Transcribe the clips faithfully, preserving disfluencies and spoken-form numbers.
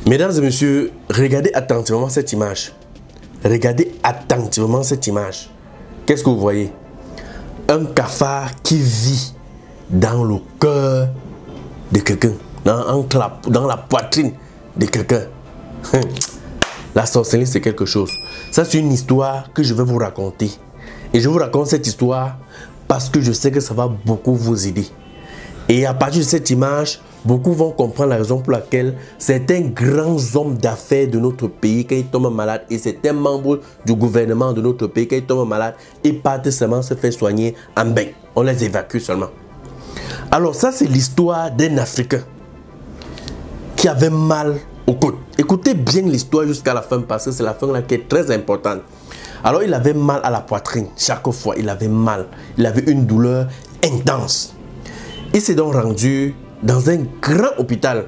Mesdames et messieurs, regardez attentivement cette image. Regardez attentivement cette image. Qu'est-ce que vous voyez? Un cafard qui vit dans le cœur de quelqu'un, dans, entre la, dans la poitrine de quelqu'un. La sorcellerie, c'est quelque chose. Ça, c'est une histoire que je vais vous raconter. Et je vous raconte cette histoire parce que je sais que ça va beaucoup vous aider. Et à partir de cette image, beaucoup vont comprendre la raison pour laquelle certains grands hommes d'affaires de notre pays, quand ils tombent malades, et certains membres du gouvernement de notre pays, quand ils tombent malades, ils partent seulement se faire soigner en bain. On les évacue seulement. Alors ça, c'est l'histoire d'un Africain qui avait mal au côte. Écoutez bien l'histoire jusqu'à la fin parce que c'est la fin là qui est très importante. Alors il avait mal à la poitrine. Chaque fois, il avait mal. Il avait une douleur intense. Il s'est donc rendu dans un grand hôpital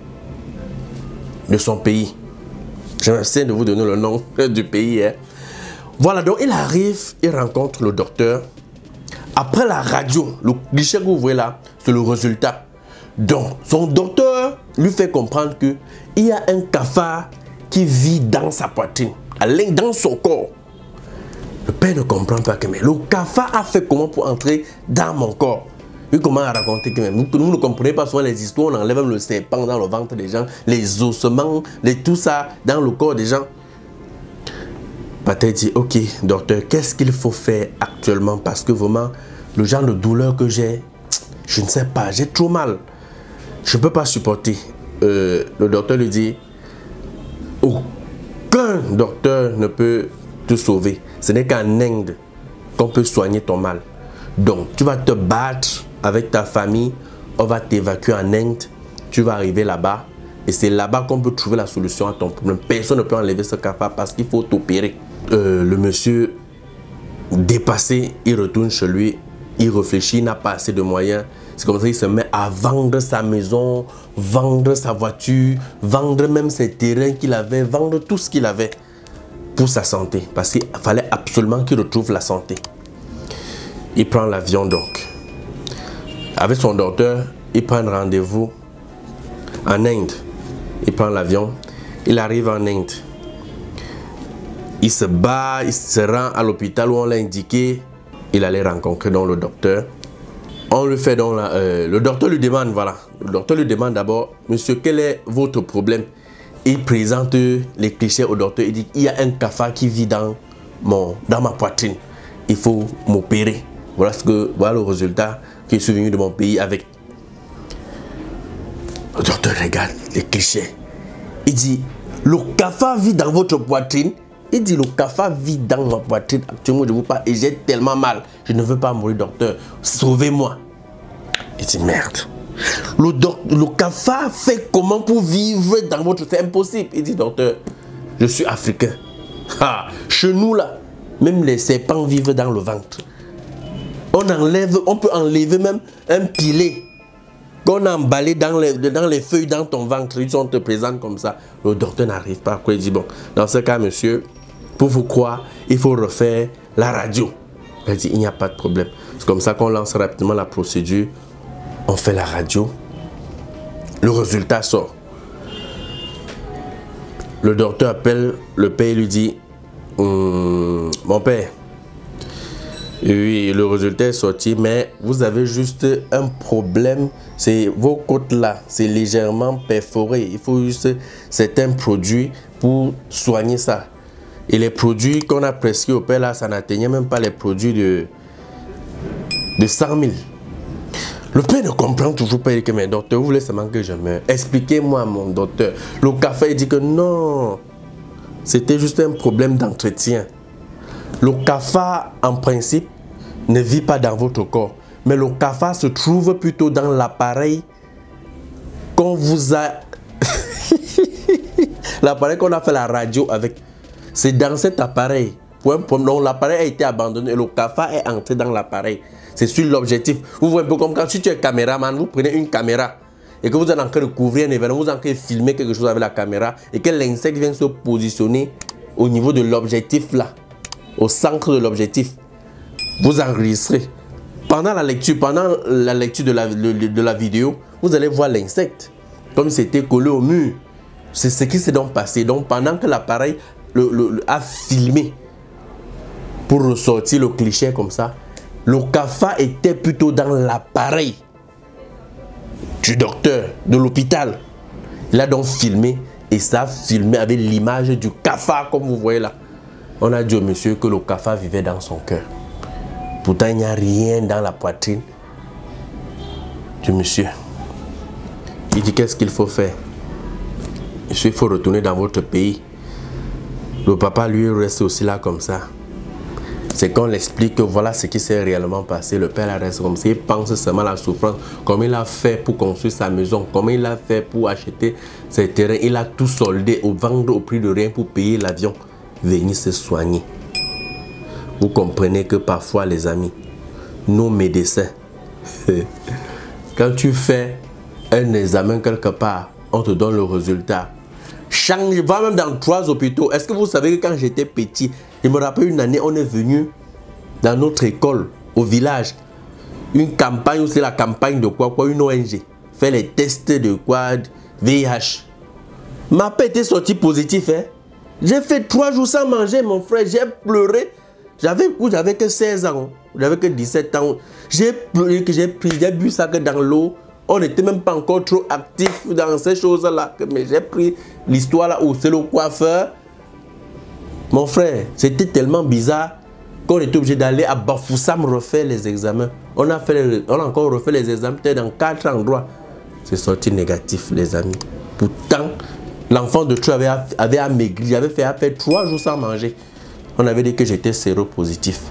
de son pays. J'essaie de vous donner le nom du pays. Hein. Voilà, donc il arrive, il rencontre le docteur. Après la radio, le cliché que vous voyez là, c'est le résultat. Donc, son docteur lui fait comprendre qu'il y a un cafard qui vit dans sa poitrine, dans son corps. Le père ne comprend pas que mais le cafard a fait comment pour entrer dans mon corps. Il commence à raconter que même, vous ne comprenez pas souvent les histoires, on enlève même le serpent dans le ventre des gens, les ossements, les, tout ça dans le corps des gens. Pathé dit, ok docteur, qu'est-ce qu'il faut faire actuellement parce que vraiment, le genre de douleur que j'ai, je ne sais pas, j'ai trop mal. Je ne peux pas supporter. Euh, le docteur lui dit, aucun docteur ne peut te sauver. Ce n'est qu'en Inde qu'on peut soigner ton mal. Donc, tu vas te battre avec ta famille, on va t'évacuer en Inde, tu vas arriver là-bas et c'est là-bas qu'on peut trouver la solution à ton problème. Personne ne peut enlever ce cafard parce qu'il faut t'opérer. Euh, le monsieur dépassé, il retourne chez lui, il réfléchit, il n'a pas assez de moyens. C'est comme ça qu'il se met à vendre sa maison, vendre sa voiture, vendre même ses terrains qu'il avait, vendre tout ce qu'il avait pour sa santé. Parce qu'il fallait absolument qu'il retrouve la santé. Il prend l'avion donc. Avec son docteur, il prend un rendez-vous en Inde. Il prend l'avion, il arrive en Inde. Il se bat, il se rend à l'hôpital où on l'a indiqué. Il allait rencontrer donc le docteur. On le fait donc là, euh, le docteur lui demande, voilà, le docteur lui demande d'abord, monsieur, quel est votre problème? Il présente les clichés au docteur, il dit, il y a un cafard qui vit dans, mon, dans ma poitrine, il faut m'opérer. Voilà, ce que, voilà le résultat que je suis venu de mon pays avec. Le docteur regarde les clichés, il dit, le cafard vit dans votre poitrine? Il dit, le cafard vit dans ma poitrine. Actuellement, je ne veux pas. Et j'ai tellement mal. Je ne veux pas mourir, docteur. Sauvez-moi. Il dit, merde. Le, le cafard fait comment pour vivre dans votre... C'est impossible. Il dit, docteur, je suis africain. Ah, chez nous, là, même les serpents vivent dans le ventre. On enlève, on peut enlever même un pilet qu'on a emballé dans les, dans les feuilles dans ton ventre. Ils sont te présentent comme ça. Le docteur n'arrive pas. Après, il dit, bon, dans ce cas, monsieur... Pour vous croire, il faut refaire la radio. Elle dit, il n'y a pas de problème. C'est comme ça qu'on lance rapidement la procédure. On fait la radio. Le résultat sort. Le docteur appelle le père et lui dit, hm, mon père, oui, le résultat est sorti, mais vous avez juste un problème. C'est vos côtes là, c'est légèrement perforé. Il faut juste certains produits pour soigner ça. Et les produits qu'on a prescrits au père là, ça n'atteignait même pas les produits de, de cent mille. Le père ne comprend toujours pas. Il dit que, mais docteur, vous voulez seulement que je meure. Expliquez-moi, mon docteur. Le cafard, il dit que non, c'était juste un problème d'entretien. Le cafard, en principe, ne vit pas dans votre corps. Mais le cafard se trouve plutôt dans l'appareil qu'on vous a... l'appareil qu'on a fait la radio avec. C'est dans cet appareil. Donc l'appareil a été abandonné et le cafard est entré dans l'appareil. C'est sur l'objectif. Vous voyez un peu comme quand si tu es caméraman, vous prenez une caméra et que vous êtes en train de couvrir un événement, vous êtes en train de filmer quelque chose avec la caméra et que l'insecte vient se positionner au niveau de l'objectif là, au centre de l'objectif. Vous enregistrez. Pendant la lecture, pendant la lecture de la, de, de la vidéo, vous allez voir l'insecte comme si c'était collé au mur. C'est ce qui s'est donc passé. Donc pendant que l'appareil le, le, le, a filmé pour ressortir le cliché comme ça, le cafard était plutôt dans l'appareil du docteur, de l'hôpital. Il a donc filmé et ça a filmé avec l'image du cafard comme vous voyez là. On a dit au monsieur que le cafard vivait dans son cœur. Pourtant il n'y a rien dans la poitrine du monsieur. Il dit qu'est-ce qu'il faut faire? Il faut retourner dans votre pays. Le papa lui reste aussi là comme ça. C'est qu'on l'explique que voilà ce qui s'est réellement passé. Le père reste comme ça. Il pense seulement à la souffrance. Comment il a fait pour construire sa maison. Comment il a fait pour acheter ses terrains. Il a tout soldé ou vendre au prix de rien pour payer l'avion. Venir se soigner. Vous comprenez que parfois les amis, nos médecins, quand tu fais un examen quelque part, on te donne le résultat. Change, va même dans trois hôpitaux. Est-ce que vous savez que quand j'étais petit, je me rappelle une année, on est venu dans notre école, au village, une campagne, c'est la campagne de quoi, quoi, une O N G, faire les tests de quoi, V I H. Ma paix était sortie positif, hein. J'ai fait trois jours sans manger, mon frère, j'ai pleuré. J'avais j'avais que seize ans, j'avais que dix-sept ans. J'ai pleuré, que j'ai pris, j'ai bu ça que dans l'eau. On n'était même pas encore trop actifs dans ces choses-là. Mais j'ai pris l'histoire là où c'est le coiffeur. Mon frère, c'était tellement bizarre qu'on était obligé d'aller à Bafoussam refaire les examens. On a, fait les, on a encore refait les examens dans quatre endroits. C'est sorti négatif, les amis. Pourtant, l'enfant de Trou avait, avait amaigri. J'avais fait à faire trois jours sans manger. On avait dit que j'étais séropositif.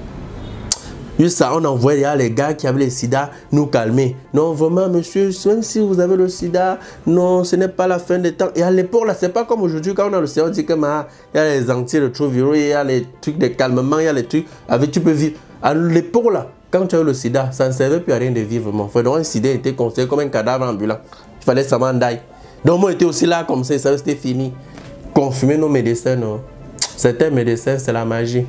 Juste ça, on envoyait les gars qui avaient le sida nous calmer. Non, vraiment, monsieur, même si vous avez le sida, non, ce n'est pas la fin des temps. Et à l'époque, là, c'est pas comme aujourd'hui, quand on a le sida, on dit que il y a les antirétroviraux, il y a les trucs de calmement, il y a les trucs avec tu peux vivre. À l'époque, là, quand tu as eu le sida, ça ne servait plus à rien de vivre, mon frère. Donc, un sida était considéré comme un cadavre ambulant. Il fallait seulement d'aille. Donc, moi, j'étais aussi là, comme ça, ça c'était fini. Confumer nos médecins, non. Certains médecins, c'est la magie.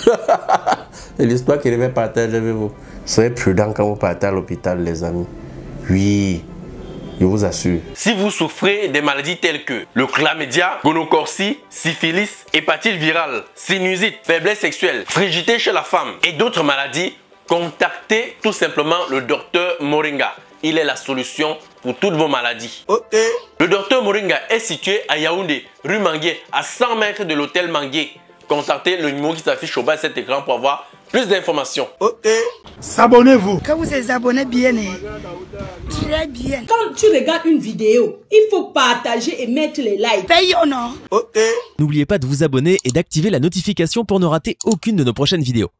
C'est l'histoire que je vais partager avec vous. Soyez prudents quand vous partez à l'hôpital, les amis. Oui, je vous assure. Si vous souffrez des maladies telles que le chlamydia, gonocorcie, syphilis, hépatite virale, sinusite, faiblesse sexuelle, frigidité chez la femme et d'autres maladies, contactez tout simplement le docteur Moringa. Il est la solution pour toutes vos maladies. Ok. Le docteur Moringa est situé à Yaoundé, rue Mangué, à cent mètres de l'hôtel Mangué. Contactez le numéro qui s'affiche au bas de cet écran pour avoir plus d'informations. Ok. S'abonnez-vous. Quand vous êtes abonné bien, très bien. Quand tu regardes une vidéo, il faut partager et mettre les likes. Paye ou non? Ok. N'oubliez pas de vous abonner et d'activer la notification pour ne rater aucune de nos prochaines vidéos.